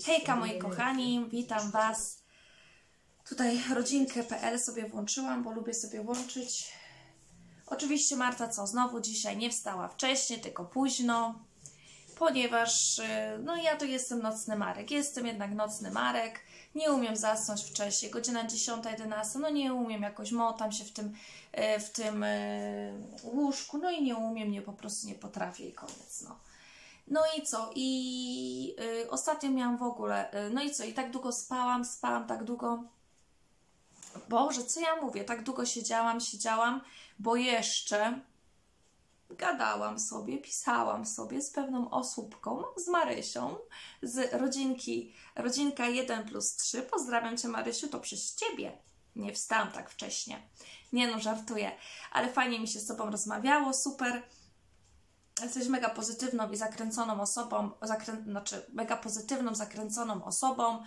Hejka moi kochani, witam Was. Tutaj rodzinkę.pl sobie włączyłam, bo lubię sobie łączyć. Oczywiście Marta znowu dzisiaj nie wstała wcześnie, tylko późno, ponieważ no ja to jestem nocny Marek. Jestem jednak nocny Marek. Nie umiem zasnąć wcześniej, godzina 10-11, no nie umiem, jakoś motam się w tym łóżku, no i nie umiem, po prostu nie potrafię i koniec, no. No i co? I ostatnio miałam w ogóle, no i co? I tak długo spałam tak długo. Boże, co ja mówię? Tak długo siedziałam, bo jeszcze gadałam sobie, pisałam sobie z pewną osóbką, z Marysią, z rodzinka 1+3. Pozdrawiam Cię, Marysiu, to przez Ciebie. Nie wstałam tak wcześnie. Nie no, żartuję. Ale fajnie mi się z Tobą rozmawiało, super. Jesteś mega pozytywną i zakręconą osobą, mega pozytywną, zakręconą osobą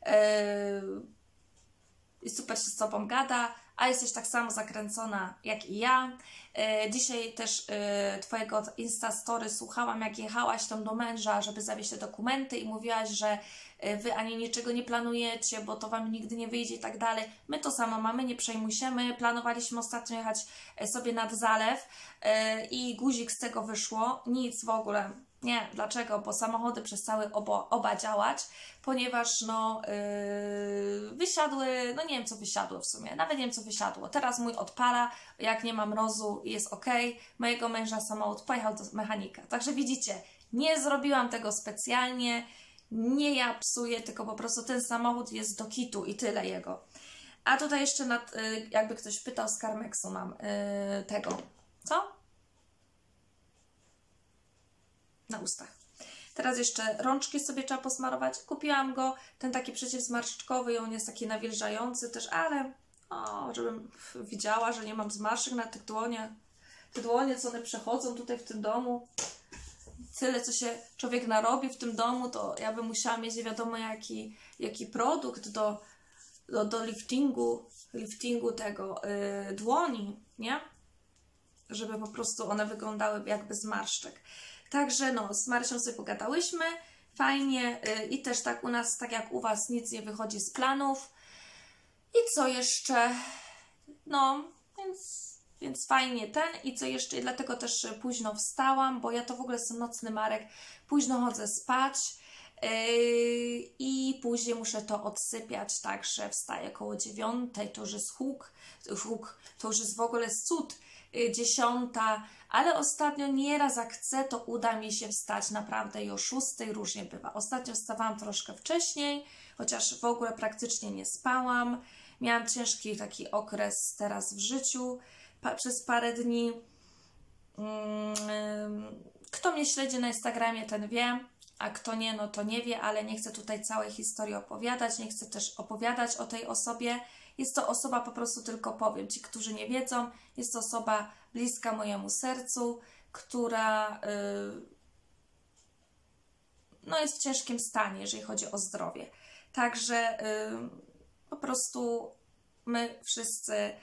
i super się z Tobą gada, a jesteś tak samo zakręcona jak i ja. Dzisiaj też Twojego Instastory słuchałam, jak jechałaś tam do męża, żeby zawieźć te dokumenty i mówiłaś, że Wy ani niczego nie planujecie, bo to Wam nigdy nie wyjdzie i tak dalej. My to samo mamy, nie przejmuj się. My planowaliśmy ostatnio jechać sobie nad zalew i guzik z tego wyszło. Nic w ogóle. Nie, dlaczego? Bo samochody przestały oba działać, ponieważ no wysiadły, no nie wiem co wysiadło w sumie, nawet nie wiem co wysiadło. Teraz mój odpala, jak nie ma mrozu i jest ok. Mojego męża samochód pojechał do mechanika. Także widzicie, nie zrobiłam tego specjalnie, nie ja psuję, tylko po prostu ten samochód jest do kitu i tyle jego. A tutaj jeszcze, jakby ktoś pytał, z Carmexu mam tego, co? Na ustach. Teraz jeszcze rączki sobie trzeba posmarować. Kupiłam go, ten taki przeciwzmarszczkowy i on jest taki nawilżający też, ale żebym widziała, że nie mam zmarszczek na tych dłoniach. Te dłonie, co one przechodzą tutaj w tym domu. Tyle, co się człowiek narobi w tym domu, to ja bym musiała mieć nie wiadomo jaki produkt do liftingu tego dłoni, nie? Żeby po prostu one wyglądały jakby zmarszczek. Także no, z Marysią sobie pogadałyśmy, fajnie i też tak u nas, tak jak u Was, nic nie wychodzi z planów. I co jeszcze? No, więc fajnie i co jeszcze? I dlatego też późno wstałam, bo ja to w ogóle jestem nocny Marek, późno chodzę spać i później muszę to odsypiać, także wstaję koło 9, to już jest huk, to już jest w ogóle cud. 10, ale ostatnio nieraz jak chcę, to uda mi się wstać naprawdę i o 6, różnie bywa. Ostatnio wstawałam troszkę wcześniej, chociaż w ogóle praktycznie nie spałam. Miałam ciężki taki okres teraz w życiu przez parę dni. Kto mnie śledzi na Instagramie, ten wie, a kto nie, no to nie wie, ale nie chcę tutaj całej historii opowiadać, nie chcę też opowiadać o tej osobie. Jest to osoba, po prostu tylko powiem, ci, którzy nie wiedzą, jest to osoba bliska mojemu sercu, która no jest w ciężkim stanie, jeżeli chodzi o zdrowie. Także po prostu my wszyscy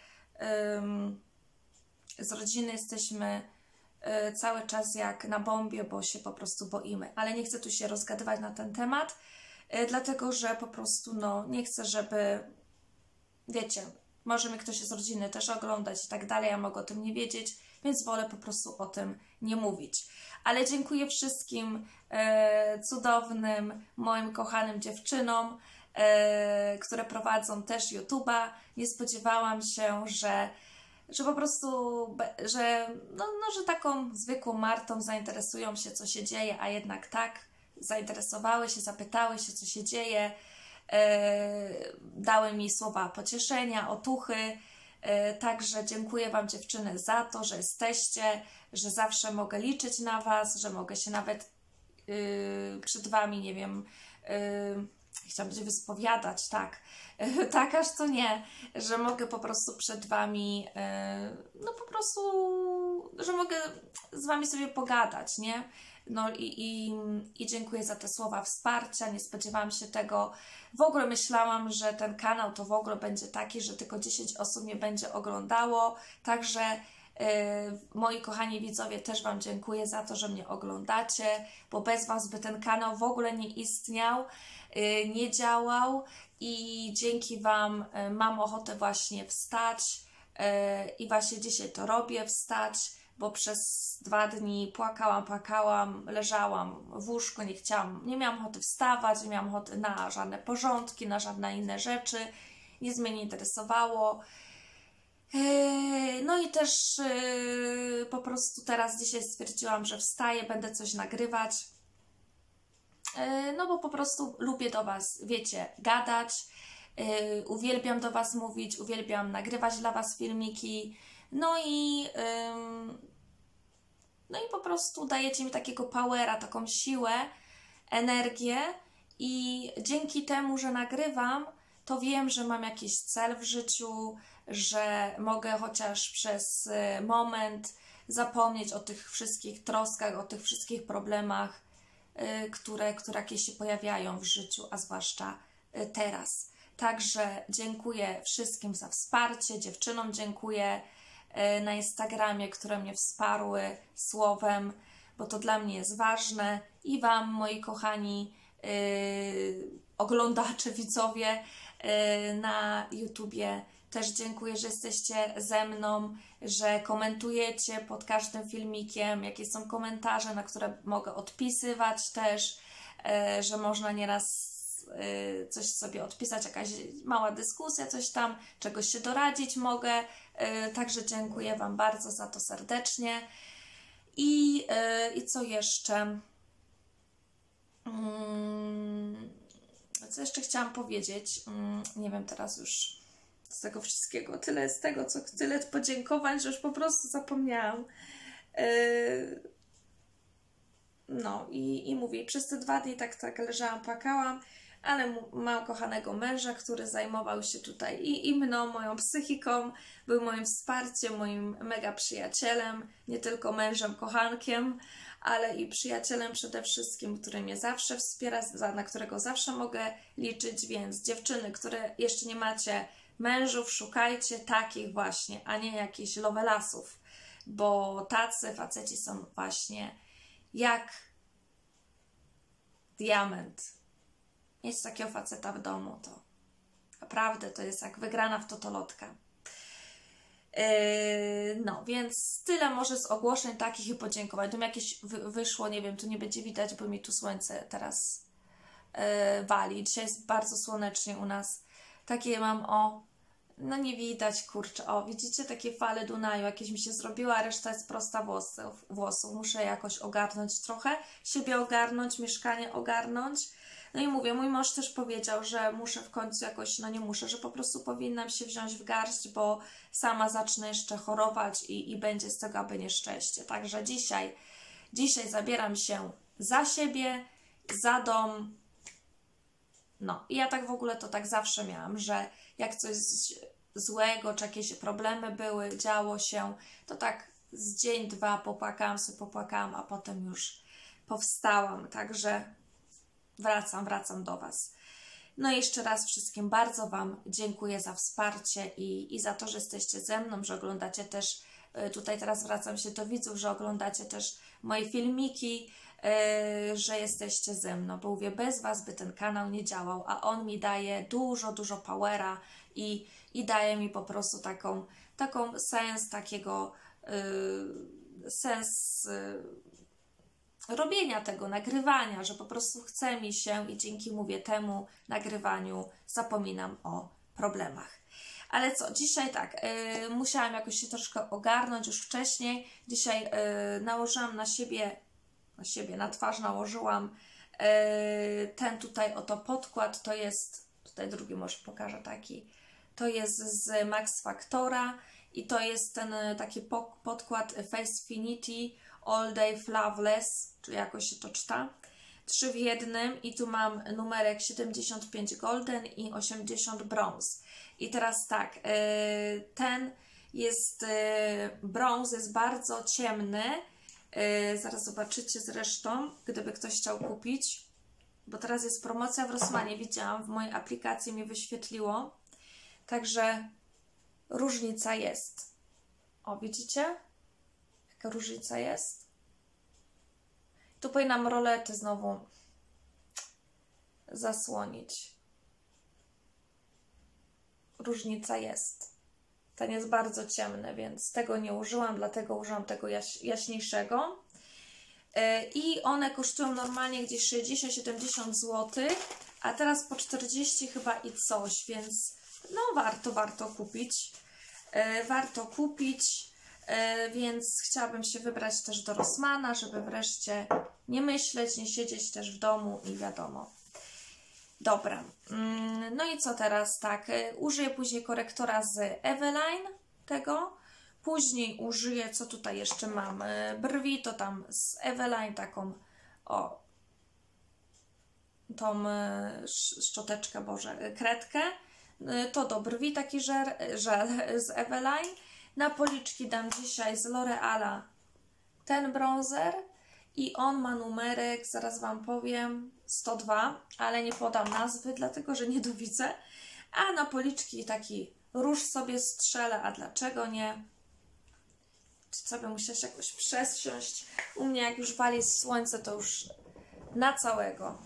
z rodziny jesteśmy cały czas jak na bombie, bo się po prostu boimy. Ale nie chcę tu się rozgadywać na ten temat, dlatego że po prostu no, nie chcę, żeby... Wiecie, może mnie ktoś z rodziny też oglądać i tak dalej, ja mogę o tym nie wiedzieć, więc wolę po prostu o tym nie mówić. Ale dziękuję wszystkim cudownym, moim kochanym dziewczynom, które prowadzą też YouTube'a. Nie spodziewałam się, że po prostu, że taką zwykłą Martą zainteresują się, co się dzieje, a jednak tak, zainteresowały się, zapytały się, co się dzieje. Dały mi słowa pocieszenia, otuchy, także dziękuję Wam, dziewczyny, za to, że jesteście, że zawsze mogę liczyć na Was, że mogę się nawet przed Wami, nie wiem, chciałam się wyspowiadać, tak, tak aż to nie, że mogę po prostu przed Wami, no po prostu, że mogę z Wami sobie pogadać, nie? No i dziękuję za te słowa wsparcia, nie spodziewałam się tego. W ogóle myślałam, że ten kanał to w ogóle będzie taki, że tylko 10 osób mnie będzie oglądało, także Moi kochani widzowie, też Wam dziękuję za to, że mnie oglądacie, bo bez Was by ten kanał w ogóle nie istniał, nie działał i dzięki Wam mam ochotę właśnie wstać i właśnie dzisiaj to robię, wstać, bo przez 2 dni płakałam, leżałam w łóżku, nie miałam ochoty wstawać, nie miałam ochoty na żadne porządki, na żadne inne rzeczy, nic mnie nie interesowało. No i też po prostu teraz dzisiaj stwierdziłam, że wstaję, będę coś nagrywać, no bo po prostu lubię do Was, wiecie, gadać, uwielbiam do Was mówić, uwielbiam nagrywać dla Was filmiki, no i po prostu dajecie mi takiego powera, taką siłę, energię i dzięki temu, że nagrywam, to wiem, że mam jakiś cel w życiu, że mogę chociaż przez moment zapomnieć o tych wszystkich troskach, o tych wszystkich problemach, które jakieś się pojawiają w życiu, a zwłaszcza teraz. Także dziękuję wszystkim za wsparcie, dziewczynom dziękuję na Instagramie, które mnie wsparły słowem, bo to dla mnie jest ważne i Wam, moi kochani oglądacze, widzowie na YouTubie, też dziękuję, że jesteście ze mną, że komentujecie pod każdym filmikiem, jakie są komentarze, na które mogę odpisywać też, że można nieraz coś sobie odpisać, jakaś mała dyskusja, coś tam, czegoś się doradzić mogę. Także dziękuję Wam bardzo za to serdecznie. I co jeszcze? Co jeszcze chciałam powiedzieć? Nie wiem teraz już z tego wszystkiego. Tyle z tego, tyle podziękowań, że już po prostu zapomniałam. No i mówię, przez te 2 dni tak leżałam, płakałam, ale mam kochanego męża, który zajmował się tutaj i mną, moją psychiką, był moim wsparciem, moim mega przyjacielem, nie tylko mężem, kochankiem, ale i przyjacielem przede wszystkim, który mnie zawsze wspiera, na którego zawsze mogę liczyć, więc dziewczyny, które jeszcze nie macie mężów, szukajcie takich właśnie, a nie jakichś lovelasów, bo tacy faceci są właśnie jak diament. Mieć takiego faceta w domu, to naprawdę to jest jak wygrana w totolotka. No, więc tyle może z ogłoszeń takich i podziękowań. Tu mi jakieś wyszło, nie wiem, tu nie będzie widać, bo mi tu słońce teraz wali. Dzisiaj jest bardzo słonecznie u nas. Takie mam, no nie widać, kurczę, widzicie, takie fale Dunaju, jakieś mi się zrobiła, a reszta jest prosta włosów. Muszę jakoś ogarnąć trochę, siebie ogarnąć, mieszkanie ogarnąć. No i mówię, mój mąż też powiedział, że muszę w końcu jakoś, no nie muszę, że po prostu powinnam się wziąć w garść, bo sama zacznę jeszcze chorować i będzie z tego aby nieszczęście. Także dzisiaj zabieram się za siebie, za dom. No i ja tak w ogóle to tak zawsze miałam, że jak coś złego, czy jakieś problemy były, działo się, to tak z dzień, 2 popłakałam, a potem już powstałam. Także wracam do Was. No i jeszcze raz wszystkim bardzo Wam dziękuję za wsparcie i za to, że jesteście ze mną, że oglądacie też, tutaj teraz zwracam się do widzów, że oglądacie też moje filmiki, że jesteście ze mną, bo mówię, bez Was by ten kanał nie działał, a on mi daje dużo powera i daje mi po prostu taką sens, robienia tego, nagrywania, że po prostu chce mi się i dzięki, mówię, temu nagrywaniu zapominam o problemach. Ale co, dzisiaj tak, musiałam jakoś się troszkę ogarnąć już wcześniej. Dzisiaj nałożyłam na twarz nałożyłam ten tutaj oto podkład, to jest, tutaj drugi może pokażę taki, to jest z Max Factora i to jest ten taki podkład Facefinity All Day Flawless, czy jakoś się to czyta, 3 w 1 i tu mam numerek 75 Golden i 80 Bronze. I teraz tak, ten jest, brąz jest bardzo ciemny, zaraz zobaczycie zresztą, gdyby ktoś chciał kupić, bo teraz jest promocja w Rossmanie, widziałam, w mojej aplikacji mi wyświetliło, także różnica jest. Widzicie? Jaka różnica jest? Tu powinnam rolety znowu zasłonić. Różnica jest. Ten jest bardzo ciemny, więc tego nie użyłam, dlatego użyłam tego jaśniejszego. I one kosztują normalnie gdzieś 60-70 zł, a teraz po 40 chyba i coś, więc no warto kupić. Warto kupić, więc chciałabym się wybrać też do Rossmana, żeby wreszcie nie myśleć, nie siedzieć też w domu i wiadomo. Dobra, no i co teraz? Tak, użyję później korektora z Eveline tego. Później użyję, co tutaj jeszcze mam, brwi, to tam z Eveline taką, o, tą szczoteczkę, Boże, kredkę. To do brwi taki żel z Eveline. Na policzki dam dzisiaj z L'Oreala ten bronzer i on ma numerek, zaraz Wam powiem, 102, ale nie podam nazwy, dlatego że nie dowidzę. A na policzki taki róż sobie strzelę, a dlaczego nie? Czy sobie musisz jakoś przesiąść? U mnie jak już wali słońce, to już na całego.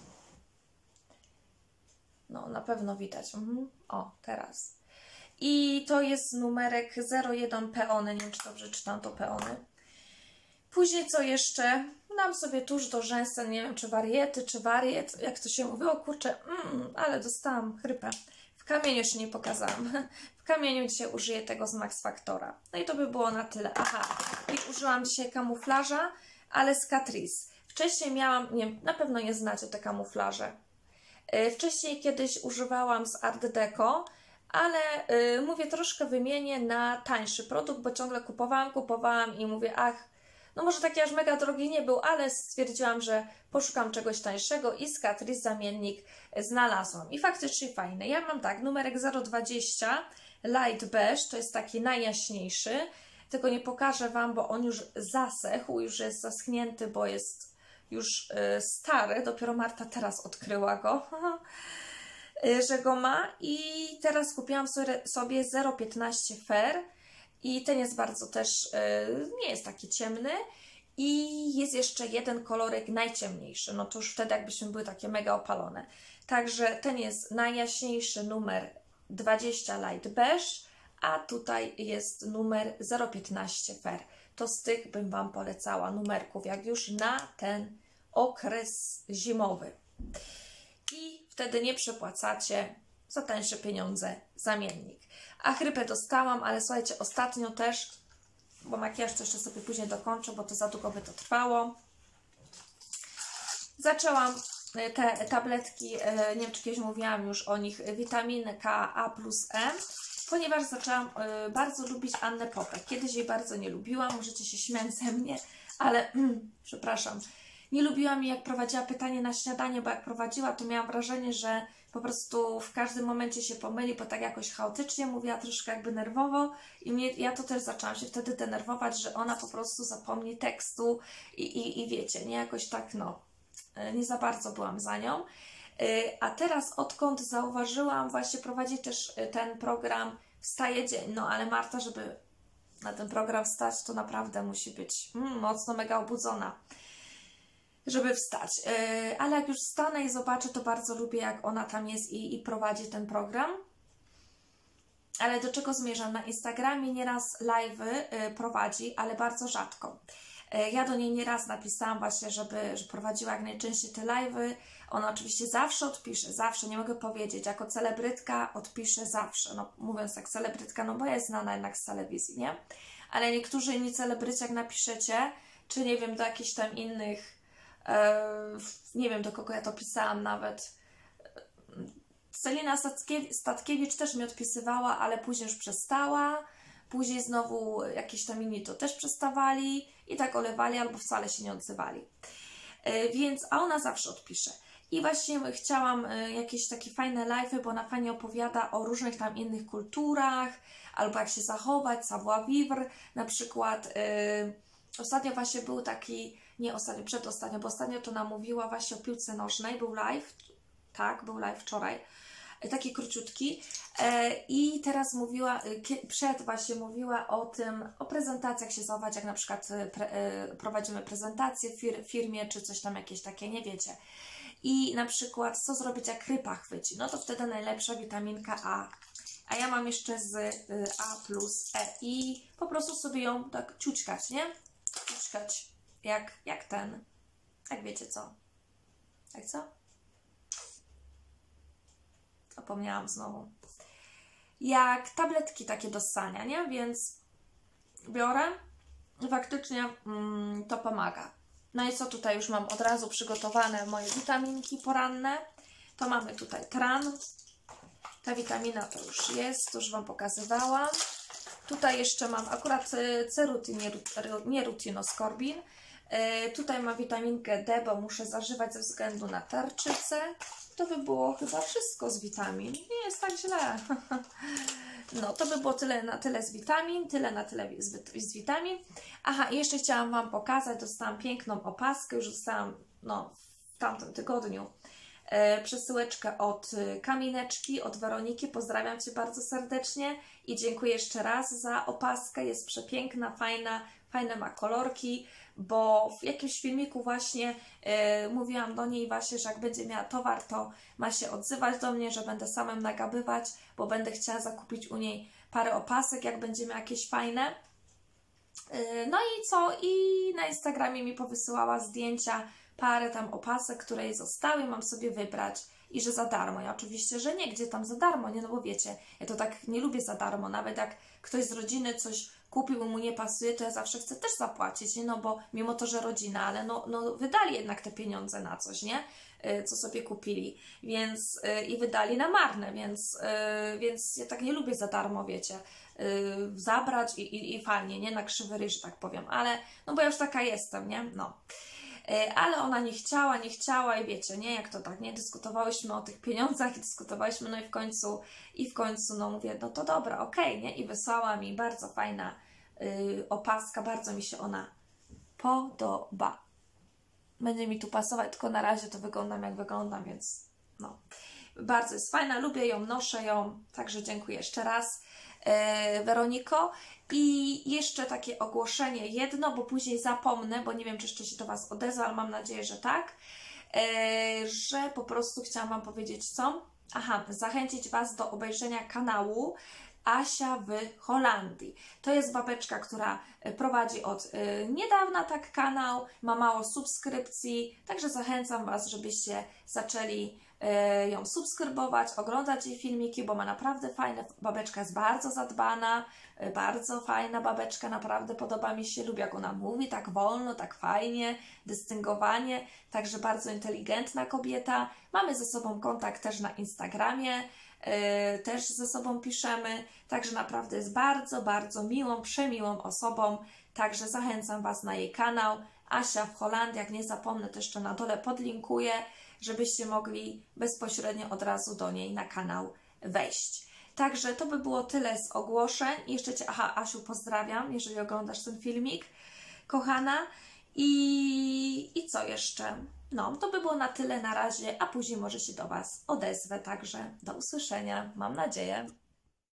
No, na pewno widać. O, teraz. I to jest numerek 01 peony. Nie wiem, czy dobrze czytam to peony. Później co jeszcze? Dam sobie tuż do rzęsy, nie wiem, czy wariety, czy wariet, jak to się mówi. O kurczę, ale dostałam chrypę. W kamieniu jeszcze nie pokazałam. W kamieniu dzisiaj użyję tego z Max Factora. No i to by było na tyle. Aha, i użyłam dzisiaj kamuflaża, ale z Catrice. Wcześniej miałam, nie, na pewno nie znacie te kamuflaże. Wcześniej kiedyś używałam z Art Deco, ale mówię, troszkę wymienię na tańszy produkt, bo ciągle kupowałam i mówię, ach, no może taki aż mega drogi nie był, ale stwierdziłam, że poszukam czegoś tańszego i z Catrice zamiennik znalazłam. I faktycznie fajny. Ja mam tak, numerek 020 Light Beige, to jest taki najjaśniejszy. Tego nie pokażę Wam, bo on już zasechł, już jest zaschnięty, bo jest już stary. Dopiero Marta teraz odkryła go, że go ma. I teraz kupiłam sobie 015 Fair. I ten jest bardzo też, nie jest taki ciemny. I jest jeszcze jeden kolorek najciemniejszy. No to już wtedy jakbyśmy były takie mega opalone. Także ten jest najjaśniejszy, numer 20 Light Beige. A tutaj jest numer 015 Fair. To z tych bym Wam polecała numerków, jak już na ten okres zimowy. I wtedy nie przepłacacie za tańsze pieniądze zamiennik. A chrypę dostałam, ale słuchajcie, ostatnio też, bo makijaż to jeszcze sobie później dokończę, bo to za długo by to trwało. Zaczęłam te tabletki, nie wiem czy kiedyś mówiłam już o nich, witaminy K, A plus E, ponieważ zaczęłam bardzo lubić Annę Popek. Kiedyś jej bardzo nie lubiłam, możecie się śmiać ze mnie, ale przepraszam, nie lubiłam jej jak prowadziła pytanie na śniadanie, bo jak prowadziła, to miałam wrażenie, że po prostu w każdym momencie się pomyli, bo tak jakoś chaotycznie mówiła, troszkę jakby nerwowo i ja to też zaczęłam się wtedy denerwować, że ona po prostu zapomni tekstu i wiecie, nie jakoś tak, no, nie za bardzo byłam za nią. A teraz odkąd zauważyłam, właśnie prowadzi też ten program Wstaje Dzień, no ale Marta, żeby na ten program wstać, to naprawdę musi być mocno mega obudzona, żeby wstać. Ale jak już wstanę i zobaczę, to bardzo lubię, jak ona tam jest i prowadzi ten program. Ale do czego zmierzam? Na Instagramie nieraz live'y prowadzi, ale bardzo rzadko. Ja do niej nieraz napisałam właśnie, że prowadziła jak najczęściej te live'y. Ona oczywiście zawsze odpisze, zawsze, nie mogę powiedzieć, jako celebrytka odpisze zawsze. No mówiąc jak celebrytka, no bo jest znana jednak z telewizji, nie? Ale niektórzy inni celebryci, jak napiszecie, czy nie wiem, do jakichś tam innych, nie wiem do kogo ja to pisałam nawet. Celina Statkiewicz też mi odpisywała, ale później już przestała. Później znowu jakieś tam inni to też przestawali i tak olewali albo wcale się nie odzywali. A ona zawsze odpisze. I właśnie chciałam jakieś takie fajne live'y, bo ona fajnie opowiada o różnych tam innych kulturach, albo jak się zachować, savoir vivre. Na przykład ostatnio właśnie był taki, nie ostatnio, przedostatnio, bo ostatnio to nam mówiła właśnie o piłce nożnej, był live, tak, był live wczoraj. taki króciutki. I teraz mówiła, właśnie mówiła o tym, o prezentacjach się zachować, jak na przykład prowadzimy prezentację w firmie, czy coś tam jakieś takie, nie wiecie. I na przykład, co zrobić, jak rypa chwyci? No to wtedy najlepsza witaminka A. A ja mam jeszcze z A plus E i po prostu sobie ją tak ciućkać, nie? Ciućkać, jak wiecie co? Jak co? Zapomniałam znowu. Jak tabletki takie do ssania, nie? Więc biorę i faktycznie to pomaga. No i co tutaj już mam od razu przygotowane moje witaminki poranne. To mamy tutaj tran. Ta witamina to już jest, to już Wam pokazywałam. Tutaj jeszcze mam akurat cerutin, nie rutinoskorbin. Tutaj mam witaminkę D, bo muszę zażywać ze względu na tarczycę. To by było chyba wszystko z witamin. Nie jest tak źle. No, to by było tyle na tyle z witamin, tyle na tyle z witamin. Aha, i jeszcze chciałam Wam pokazać, dostałam piękną opaskę, już dostałam w tamtym tygodniu. Przesyłeczkę od Kamineczki, od Weroniki. Pozdrawiam Cię bardzo serdecznie i dziękuję jeszcze raz za opaskę. Jest przepiękna, fajne ma kolorki, bo w jakimś filmiku właśnie mówiłam do niej właśnie, że jak będzie miała towar, to ma się odzywać do mnie, że będę samym nagabywać, bo będę chciała zakupić u niej parę opasek, jak będzie miała jakieś fajne. No i co? I na Instagramie mi powysyłała zdjęcia parę tam opasek, które jej zostały, mam sobie wybrać i że za darmo. Ja oczywiście, że nie, gdzie tam za darmo, nie, no bo wiecie, ja to tak nie lubię za darmo, nawet jak ktoś z rodziny coś kupił, mu nie pasuje, to ja zawsze chcę też zapłacić, nie, no bo mimo to, że rodzina, ale no wydali jednak te pieniądze na coś, nie, co sobie kupili, więc i wydali na marne, więc ja tak nie lubię za darmo, wiecie, zabrać i fajnie, nie, na krzywy ryż, tak powiem, ale, no bo ja już taka jestem, nie, no. Ale ona nie chciała i wiecie, nie, jak to tak, nie, dyskutowałyśmy o tych pieniądzach i dyskutowałyśmy, no i w końcu, no mówię, no to dobra, okej, nie, i wysłała mi bardzo fajna opaska, bardzo mi się ona podoba. Będzie mi tu pasować, tylko na razie to wyglądam jak wyglądam, więc no, bardzo jest fajna, lubię ją, noszę ją, także dziękuję jeszcze raz. Weroniko. I jeszcze takie ogłoszenie jedno, bo później zapomnę, bo nie wiem, czy jeszcze się do Was odezwę, ale mam nadzieję, że tak, że po prostu chciałam Wam powiedzieć co? Aha, zachęcić Was do obejrzenia kanału Asia w Holandii. To jest babeczka, która prowadzi od niedawna tak kanał, ma mało subskrypcji, także zachęcam Was, żebyście zaczęli ją subskrybować, oglądać jej filmiki, bo ma naprawdę fajne, babeczka jest bardzo zadbana, bardzo fajna babeczka, naprawdę podoba mi się, lubię jak ona mówi, tak wolno, tak fajnie, dystyngowanie, także bardzo inteligentna kobieta. Mamy ze sobą kontakt też na Instagramie, też ze sobą piszemy, także naprawdę jest bardzo, bardzo miłą, przemiłą osobą, także zachęcam Was na jej kanał Asia w Holandii, jak nie zapomnę, to jeszcze na dole podlinkuję, żebyście mogli bezpośrednio od razu do niej na kanał wejść. Także to by było tyle z ogłoszeń. Jeszcze Cię, Asiu, pozdrawiam, jeżeli oglądasz ten filmik, kochana. I co jeszcze? No, to by było na tyle na razie, a później może się do Was odezwę. Także do usłyszenia, mam nadzieję.